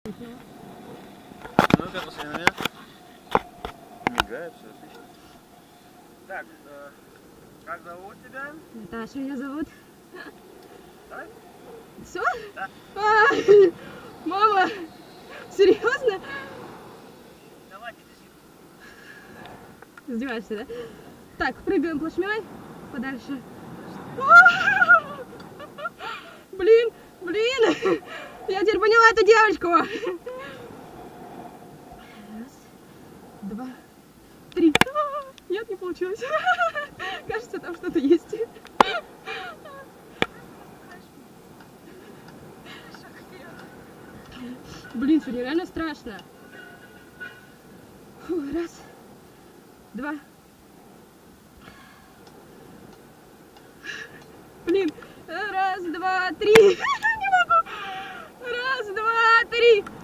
Ну-ка, посмотри на меня. Мигает, все отлично. Так, как зовут тебя? Наташа меня зовут. Давай. Все? Да. Мама, серьезно? Давай, бежи. Издеваешься, да? Так, прыгаем плашмей подальше. Блин, я теперь поняла эту девочку. Раз, два, три. Нет, не получилось. Кажется, там что-то есть. Блин, сегодня реально страшно. Фу, раз, два. Блин, раз, два, три. Не могу. Раз, два, три.